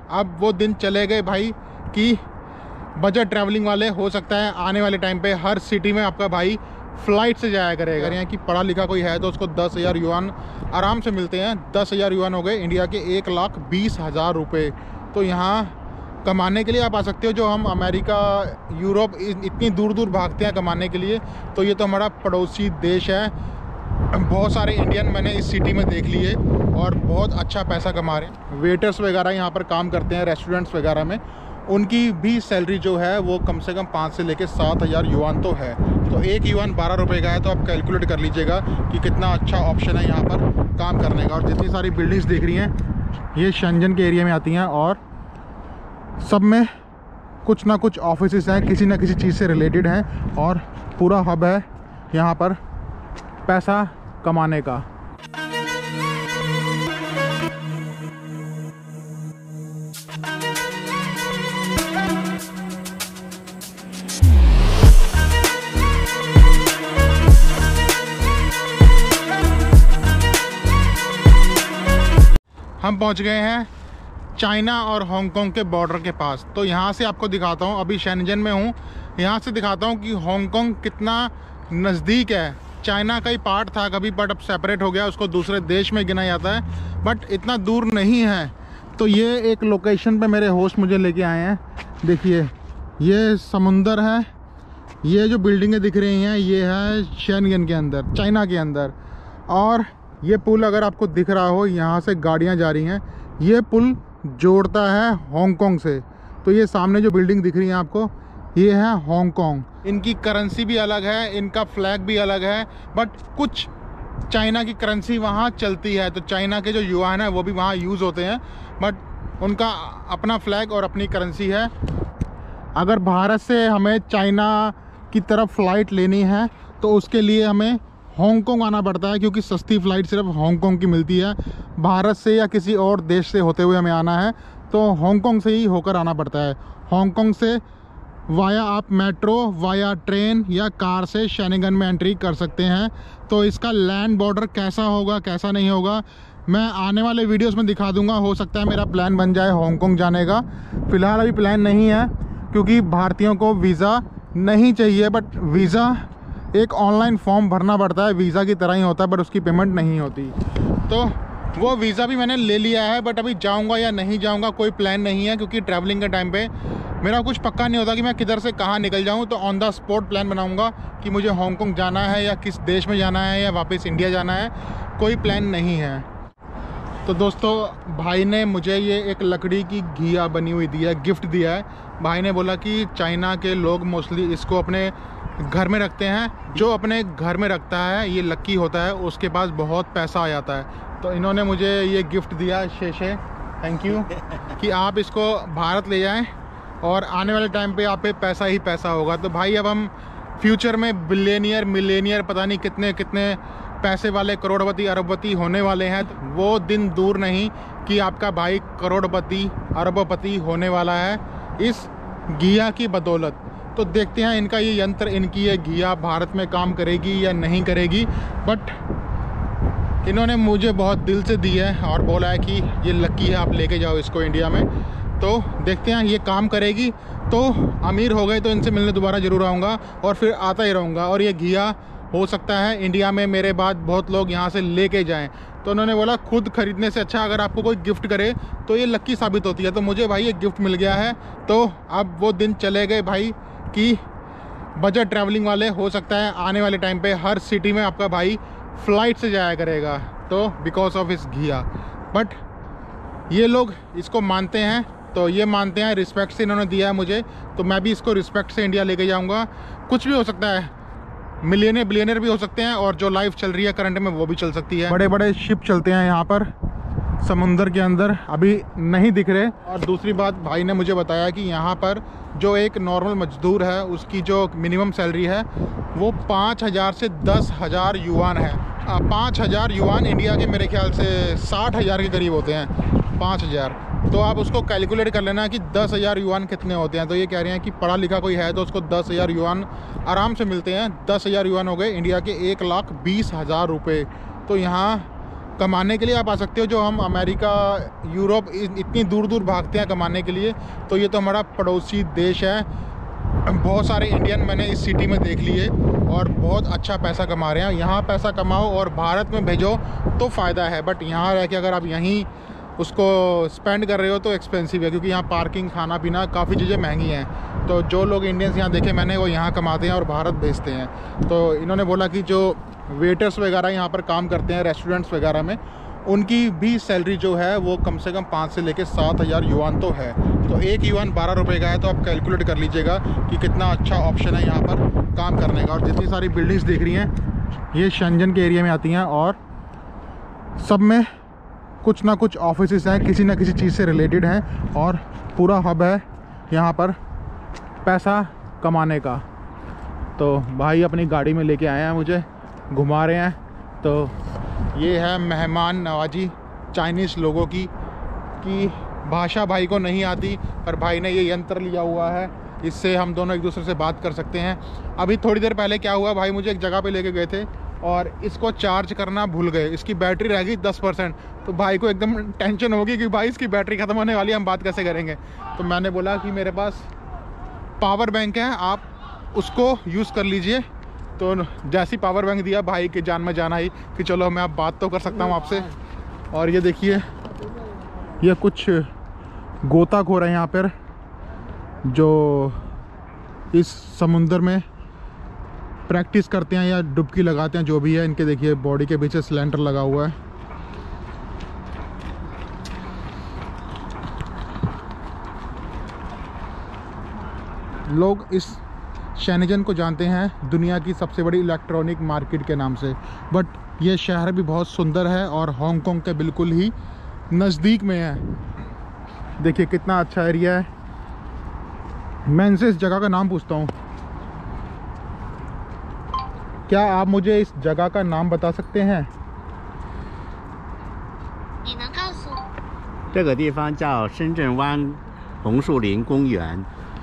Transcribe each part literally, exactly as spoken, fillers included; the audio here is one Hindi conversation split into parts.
अब वो दिन चले गए भाई कि बजट ट्रैवलिंग वाले हो सकता है आने वाले टाइम पे हर सिटी में आपका भाई फ़्लाइट से जाया करेगा। अगर यहाँ कि पढ़ा लिखा कोई है तो उसको दस हज़ार युआन आराम से मिलते हैं। दस हज़ार युआन हो गए इंडिया के एक लाख बीस हज़ार रुपये। तो यहाँ कमाने के लिए आप आ सकते हो। जो हम अमेरिका, यूरोप इतनी दूर दूर भागते हैं कमाने के लिए, तो ये तो हमारा पड़ोसी देश है। बहुत सारे इंडियन मैंने इस सिटी में देख लिए और बहुत अच्छा पैसा कमा रहे हैं। वेटर्स वगैरह यहाँ पर काम करते हैं रेस्टोरेंट्स वगैरह में, उनकी भी सैलरी जो है वो कम से कम पाँच से लेकर सात हज़ार युआन तो है। तो एक युआन बारह रुपये का है, तो आप कैलकुलेट कर लीजिएगा कि कितना अच्छा ऑप्शन है यहाँ पर काम करने का। और जितनी सारी बिल्डिंग्स दिख रही हैं ये शेंजन के एरिया में आती हैं और सब में कुछ ना कुछ ऑफिसेस हैं, किसी ना किसी चीज़ से रिलेटेड हैं और पूरा हब है यहाँ पर पैसा कमाने का। हम पहुंच गए हैं चाइना और हांगकांग के बॉर्डर के पास। तो यहाँ से आपको दिखाता हूँ, अभी शेंजन में हूँ, यहाँ से दिखाता हूँ कि हांगकांग कितना नज़दीक है। चाइना का ही पार्ट था कभी, बट अब सेपरेट हो गया, उसको दूसरे देश में गिना जाता है, बट इतना दूर नहीं है। तो ये एक लोकेशन पे मेरे होस्ट मुझे लेके आए हैं। देखिए ये समुंदर है, ये जो बिल्डिंगें दिख रही हैं ये है शेंजन के अंदर, चाइना के अंदर। और ये पुल अगर आपको दिख रहा हो, यहाँ से गाड़ियाँ जा रही हैं, ये पुल जोड़ता है हांगकांग से। तो ये सामने जो बिल्डिंग दिख रही है आपको, ये है हांगकांग। इनकी करेंसी भी अलग है, इनका फ्लैग भी अलग है, बट कुछ चाइना की करेंसी वहाँ चलती है। तो चाइना के जो युआन है वो भी वहाँ यूज़ होते हैं, बट उनका अपना फ्लैग और अपनी करेंसी है। अगर भारत से हमें चाइना की तरफ फ़्लाइट लेनी है तो उसके लिए हमें हांगकांग आना पड़ता है, क्योंकि सस्ती फ़्लाइट सिर्फ हांगकांग की मिलती है। भारत से या किसी और देश से होते हुए हमें आना है तो हांगकांग से ही होकर आना पड़ता है। हांगकांग से वाया आप मेट्रो, वाया ट्रेन या कार से शेंजन में एंट्री कर सकते हैं। तो इसका लैंड बॉर्डर कैसा होगा कैसा नहीं होगा मैं आने वाले वीडियोस में दिखा दूंगा। हो सकता है मेरा प्लान बन जाए हांगकांग जाने का। फ़िलहाल अभी प्लान नहीं है क्योंकि भारतीयों को वीज़ा नहीं चाहिए, बट वीज़ा एक ऑनलाइन फॉर्म भरना पड़ता है, वीज़ा की तरह ही होता है, बट उसकी पेमेंट नहीं होती। तो वो वीज़ा भी मैंने ले लिया है, बट अभी जाऊंगा या नहीं जाऊंगा कोई प्लान नहीं है, क्योंकि ट्रैवलिंग के टाइम पे मेरा कुछ पक्का नहीं होता कि मैं किधर से कहाँ निकल जाऊं। तो ऑन द स्पॉट प्लान बनाऊंगा कि मुझे हांगकांग जाना है या किस देश में जाना है या वापस इंडिया जाना है, कोई प्लान नहीं है। तो दोस्तों भाई ने मुझे ये एक लकड़ी की घिया बनी हुई दी है, गिफ्ट दिया है। भाई ने बोला कि चाइना के लोग मोस्टली इसको अपने घर में रखते हैं, जो अपने घर में रखता है ये लक्की होता है, उसके पास बहुत पैसा आ जाता है। तो इन्होंने मुझे ये गिफ्ट दिया, शेषे थैंक यू, कि आप इसको भारत ले जाएं और आने वाले टाइम पे आप पे पैसा ही पैसा होगा। तो भाई अब हम फ्यूचर में बिलियनियर मिलेनियर पता नहीं कितने कितने पैसे वाले करोड़पति अरबपति होने वाले हैं। तो वो दिन दूर नहीं कि आपका भाई करोड़पति अरबपति होने वाला है इस घिया की बदौलत। तो देखते हैं इनका ये यंत्र, इनकी ये घिया भारत में काम करेगी या नहीं करेगी, बट इन्होंने मुझे बहुत दिल से दी है और बोला है कि ये लकी है, आप लेके जाओ इसको इंडिया में। तो देखते हैं ये काम करेगी तो अमीर हो गए तो इनसे मिलने दोबारा ज़रूर आऊँगा और फिर आता ही रहूँगा। और ये घिया हो सकता है इंडिया में मेरे बाद बहुत लोग यहाँ से लेके जाएं। तो उन्होंने बोला खुद ख़रीदने से अच्छा अगर आपको कोई गिफ्ट करे तो ये लक्की साबित होती है। तो मुझे भाई ये गिफ्ट मिल गया है। तो अब वो दिन चले गए भाई कि बजट ट्रैवलिंग वाले हो सकता है आने वाले टाइम पे हर सिटी में आपका भाई फ़्लाइट से जाया करेगा, तो बिकॉज ऑफ इस घिया। बट ये लोग इसको मानते हैं, तो ये मानते हैं, रिस्पेक्ट से इन्होंने दिया है मुझे, तो मैं भी इसको रिस्पेक्ट से इंडिया लेके जाऊंगा। कुछ भी हो सकता है, मिलियनियर बिलियनियर भी हो सकते हैं और जो लाइफ चल रही है करंट में वो भी चल सकती है। बड़े बड़े शिप चलते हैं यहाँ पर समुंदर के अंदर, अभी नहीं दिख रहे। और दूसरी बात भाई ने मुझे बताया कि यहाँ पर जो एक नॉर्मल मजदूर है उसकी जो मिनिमम सैलरी है वो पाँच हज़ार से दस हज़ार युआन है। पाँच हज़ार युआन इंडिया के मेरे ख्याल से साठ हज़ार के करीब होते हैं, पाँच हज़ार। तो आप उसको कैलकुलेट कर लेना कि दस हज़ार युआन कितने होते हैं। तो ये कह रहे हैं कि पढ़ा लिखा कोई है तो उसको दस हज़ार युआन आराम से मिलते हैं। दस हज़ार युआन हो गए इंडिया के एक लाख बीस हज़ार रुपये। तो यहाँ कमाने के लिए आप आ सकते हो। जो हम अमेरिका, यूरोप इतनी दूर दूर भागते हैं कमाने के लिए, तो ये तो हमारा पड़ोसी देश है। बहुत सारे इंडियन मैंने इस सिटी में देख लिए और बहुत अच्छा पैसा कमा रहे हैं। यहाँ पैसा कमाओ और भारत में भेजो तो फ़ायदा है, बट यहाँ रह के अगर आप यहीं उसको स्पेंड कर रहे हो तो एक्सपेंसिव है, क्योंकि यहाँ पार्किंग, खाना पीना, काफ़ी चीज़ें महंगी हैं। तो जो लोग इंडियंस यहाँ देखे मैंने, वो यहाँ कमाते हैं और भारत भेजते हैं। तो इन्होंने बोला कि जो वेटर्स वगैरह यहाँ पर काम करते हैं रेस्टोरेंट्स वगैरह में, उनकी भी सैलरी जो है वो कम से कम पाँच से लेकर सात हज़ार युआन तो है। तो एक युआन बारह रुपये का है, तो आप कैलकुलेट कर लीजिएगा कि कितना अच्छा ऑप्शन है यहाँ पर काम करने का। और जितनी सारी बिल्डिंग्स दिख रही हैं ये शेंजन के एरिया में आती हैं और सब में कुछ ना कुछ ऑफिसेस हैं, किसी ना किसी चीज़ से रिलेटेड हैं, और पूरा हब है यहाँ पर पैसा कमाने का। तो भाई अपनी गाड़ी में लेके आए हैं, मुझे घुमा रहे हैं। तो ये है मेहमान नवाजी चाइनीज़ लोगों की कि भाषा भाई को नहीं आती, पर भाई ने ये यंत्र लिया हुआ है, इससे हम दोनों एक दूसरे से बात कर सकते हैं। अभी थोड़ी देर पहले क्या हुआ, भाई मुझे एक जगह पे लेके गए थे और इसको चार्ज करना भूल गए, इसकी बैटरी रह गई दस परसेंट। तो भाई को एकदम टेंशन होगी कि भाई इसकी बैटरी ख़त्म होने वाली है, हम बात कैसे करेंगे। तो मैंने बोला कि मेरे पास पावर बैंक है, आप उसको यूज़ कर लीजिए। तो जैसी पावर बैंक दिया, भाई के जान में जान आई कि चलो मैं अब बात तो कर सकता हूँ आपसे। और ये देखिए, ये कुछ गोताखोर है यहाँ पर जो इस समुंदर में प्रैक्टिस करते हैं या डुबकी लगाते हैं, जो भी है। इनके देखिए बॉडी के पीछे सिलेंडर लगा हुआ है। लोग इस शेनजन को जानते हैं दुनिया की सबसे बड़ी इलेक्ट्रॉनिक मार्केट के नाम से, बट ये शहर भी बहुत सुंदर है और हांगकांग के बिल्कुल ही नज़दीक में है। देखिए कितना अच्छा एरिया है। मैं इनसे इस जगह का नाम पूछता हूँ, क्या आप मुझे इस जगह का नाम बता सकते हैं? 你能告诉我？ 这个地方叫深圳湾红树林公园。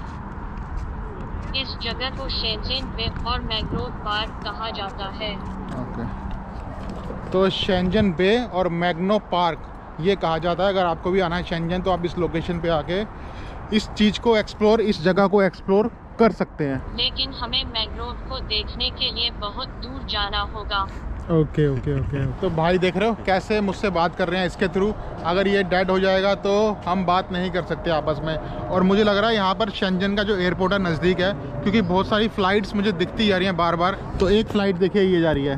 इस जगह को शेंजन बे और मैंग्रोव पार्क कहा जाता है। ओके, तो शेंजन बे और मैग्नो पार्क ये कहा जाता है। अगर आपको भी आना है शेंजन, तो आप इस लोकेशन पे आके इस चीज़ को एक्सप्लोर, इस जगह को एक्सप्लोर कर सकते हैं। लेकिन हमें मैंग्रोव को देखने के लिए बहुत दूर जाना होगा। Okay okay okay. तो भाई देख रहे हो कैसे मुझसे बात कर रहे हैं इसके थ्रू। अगर ये डेड हो जाएगा तो हम बात नहीं कर सकते आपस में। और मुझे लग रहा है यहाँ पर शेंजन का जो एयरपोर्ट है नज़दीक है, क्योंकि बहुत सारी फ़्लाइट्स मुझे दिखती जा रही हैं बार बार। तो एक फ़्लाइट देखिए ये जा रही है।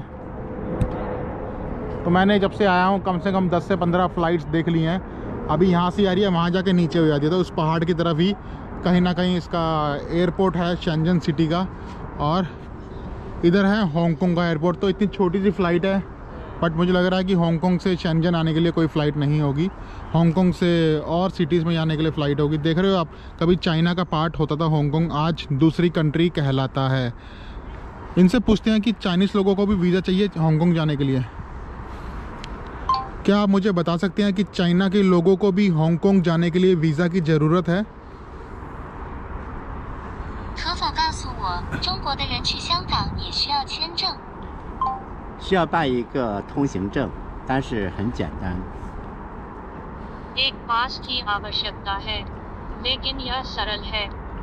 तो मैंने जब से आया हूँ कम से कम दस से पंद्रह फ़्लाइट्स देख ली हैं। अभी यहाँ से आ रही है, वहाँ जाके नीचे हो जाती है। तो उस पहाड़ की तरफ ही कहीं ना कहीं इसका एयरपोर्ट है शेंजन सिटी का, और इधर है हांगकांग का एयरपोर्ट। तो इतनी छोटी सी फ़्लाइट है, बट मुझे लग रहा है कि हांगकांग से शेंजन आने के लिए कोई फ़्लाइट नहीं होगी। हांगकांग से और सिटीज़ में जाने के लिए फ़्लाइट होगी। देख रहे हो आप, कभी चाइना का पार्ट होता था हांगकांग, आज दूसरी कंट्री कहलाता है। इनसे पूछते हैं कि चाइनीज़ लोगों को भी वीज़ा चाहिए हांगकांग जाने के लिए। क्या आप मुझे बता सकते हैं कि चाइना के लोगों को भी हांगकांग जाने के लिए वीज़ा की ज़रूरत है? 可否告诉我，中国的人去香港也需要签证？ 需要办一个通行证，但是很简单。 एक पास की आवश्यकता है, लेकिन यह सरल है।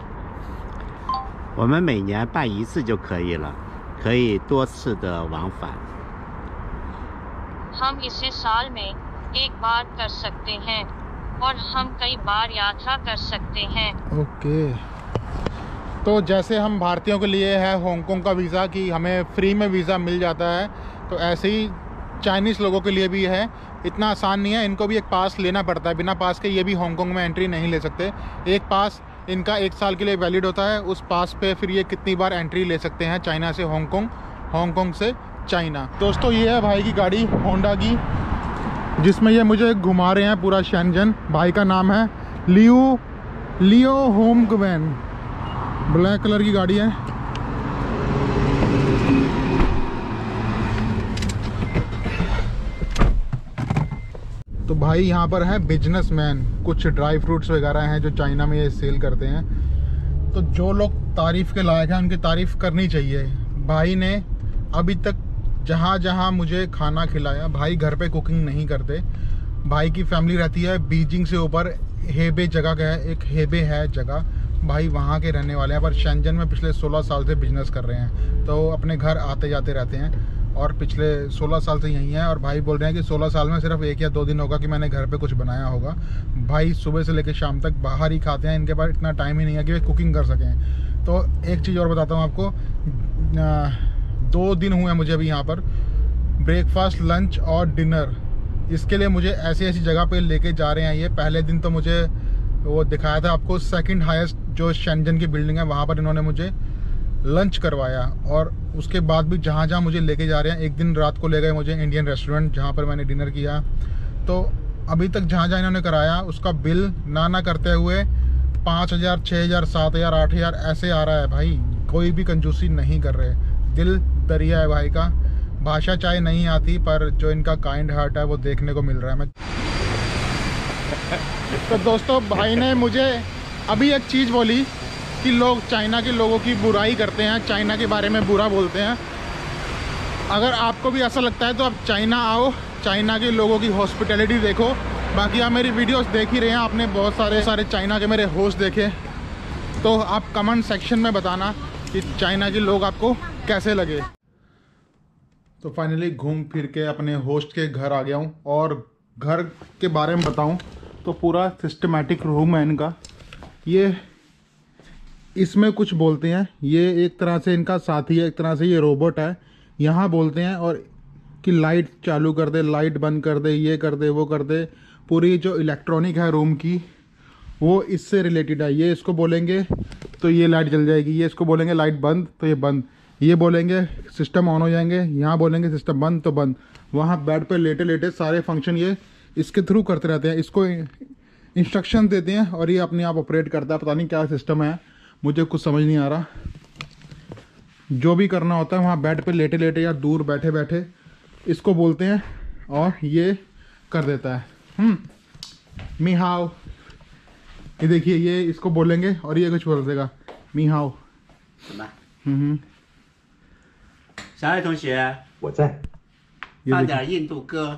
我们每年办一次就可以了，可以多次的往返。 हम इसे साल में एक बार कर सकते हैं और हम कई बार यात्रा कर सकते हैं। ओके, तो जैसे हम भारतीयों के लिए है हांगकांग का वीज़ा कि हमें फ्री में वीज़ा मिल जाता है, तो ऐसे ही चाइनीज़ लोगों के लिए भी है। इतना आसान नहीं है, इनको भी एक पास लेना पड़ता है। बिना पास के ये भी हांगकांग में एंट्री नहीं ले सकते। एक पास इनका एक साल के लिए वैलिड होता है। उस पास पे फिर ये कितनी बार एंट्री ले सकते हैं चाइना से हांगकांग, हांगकांग से चाइना। दोस्तों ये है भाई की गाड़ी होंडा की, जिसमें ये मुझे घुमा रहे हैं पूरा शेंजन। भाई का नाम है लियो लियो होमगवेन। ब्लैक कलर की गाड़ी है। तो भाई यहाँ पर है बिजनेसमैन, कुछ ड्राई फ्रूट्स वगैरह हैं जो चाइना में ये सेल करते हैं। तो जो लोग तारीफ़ के लायक हैं उनकी तारीफ़ करनी चाहिए। भाई ने अभी तक जहाँ जहाँ मुझे खाना खिलाया। भाई घर पे कुकिंग नहीं करते, भाई की फैमिली रहती है बीजिंग से ऊपर हेबे जगह का है, एक हेबे है जगह, भाई वहाँ के रहने वाले हैं, पर शेंजन में पिछले सोलह साल से बिजनेस कर रहे हैं, तो अपने घर आते जाते रहते हैं और पिछले सोलह साल से यहीं हैं। और भाई बोल रहे हैं कि सोलह साल में सिर्फ एक या दो दिन होगा कि मैंने घर पे कुछ बनाया होगा। भाई सुबह से लेकर शाम तक बाहर ही खाते हैं, इनके पास इतना टाइम ही नहीं है कि वे कुकिंग कर सकें। तो एक चीज़ और बताता हूँ आपको, दो दिन हुए हैं मुझे अभी यहाँ पर ब्रेकफास्ट, लंच और डिनर, इसके लिए मुझे ऐसी ऐसी जगह पे लेके जा रहे हैं ये। पहले दिन तो मुझे वो दिखाया था आपको सेकंड हाईएस्ट जो शेंजन की बिल्डिंग है, वहाँ पर इन्होंने मुझे लंच करवाया। और उसके बाद भी जहाँ जहाँ मुझे लेके जा रहे हैं, एक दिन रात को ले गए मुझे इंडियन रेस्टोरेंट जहाँ पर मैंने डिनर किया। तो अभी तक जहाँ जहाँ इन्होंने कराया उसका बिल ना ना करते हुए पाँच हज़ार छः हज़ार सात हज़ार आठ हज़ार ऐसे आ रहा है। भाई कोई भी कंजूसी नहीं कर रहे, दिल दरिया है भाई का। भाषा चाहे नहीं आती पर जो इनका काइंड हार्ट है वो देखने को मिल रहा है। मैं तो दोस्तों भाई ने मुझे अभी एक चीज़ बोली कि लोग चाइना के लोगों की बुराई करते हैं, चाइना के बारे में बुरा बोलते हैं। अगर आपको भी ऐसा लगता है तो आप चाइना आओ, चाइना के लोगों की हॉस्पिटैलिटी देखो। बाकी आप मेरी वीडियोस देख ही रहे हैं, आपने बहुत सारे सारे चाइना के मेरे होस्ट देखे, तो आप कमेंट सेक्शन में बताना कि चाइना के लोग आपको कैसे लगे। तो फाइनली घूम फिर के अपने होस्ट के घर आ गया हूँ और घर के बारे में बताऊँ तो पूरा सिस्टमेटिक रूम है इनका। ये इसमें कुछ बोलते हैं, ये एक तरह से इनका साथी है, एक तरह से ये रोबोट है। यहाँ बोलते हैं और कि लाइट चालू कर दे, लाइट बंद कर दे, ये कर दे, वो कर दे। पूरी जो इलेक्ट्रॉनिक है रूम की वो इससे रिलेटेड है। ये इसको बोलेंगे तो ये लाइट जल जाएगी, ये इसको बोलेंगे लाइट बंद तो ये बंद, ये बोलेंगे सिस्टम ऑन हो जाएंगे, यहाँ बोलेंगे सिस्टम बंद तो बंद। वहाँ बेड पे लेटे लेटे सारे फंक्शन ये इसके थ्रू करते रहते हैं, इसको इंस्ट्रक्शन देते हैं और ये अपने आप ऑपरेट करता है। पता नहीं क्या सिस्टम है, मुझे कुछ समझ नहीं आ रहा। जो भी करना होता है वहाँ बेड पे लेटे लेटे या दूर बैठे बैठे इसको बोलते हैं और ये कर देता है। हम्म मी हाउ, ये देखिए ये इसको बोलेंगे और ये कुछ बोल देगा मी हाउ। हम्म 小爱同学， 我在。 放点印度歌。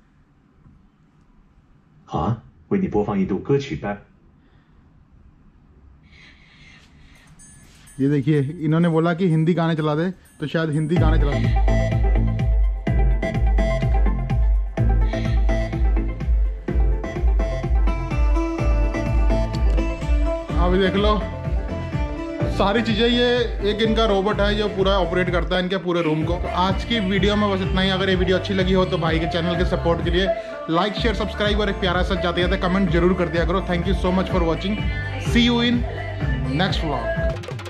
好啊，为你播放印度歌曲吧。 ये देखिए इन्होंने बोला कि हिंदी गाने चला दे तो शायद हिंदी गाने चला दे। अभी देख लो सारी चीज़ें, ये एक इनका रोबोट है जो पूरा ऑपरेट करता है इनके पूरे रूम को। तो आज की वीडियो में बस इतना ही। अगर ये वीडियो अच्छी लगी हो तो भाई के चैनल के सपोर्ट के लिए लाइक शेयर सब्सक्राइब और एक प्यारा सा जाते जाते कमेंट जरूर कर दिया करो। Thank you so much for watching, see you in next vlog.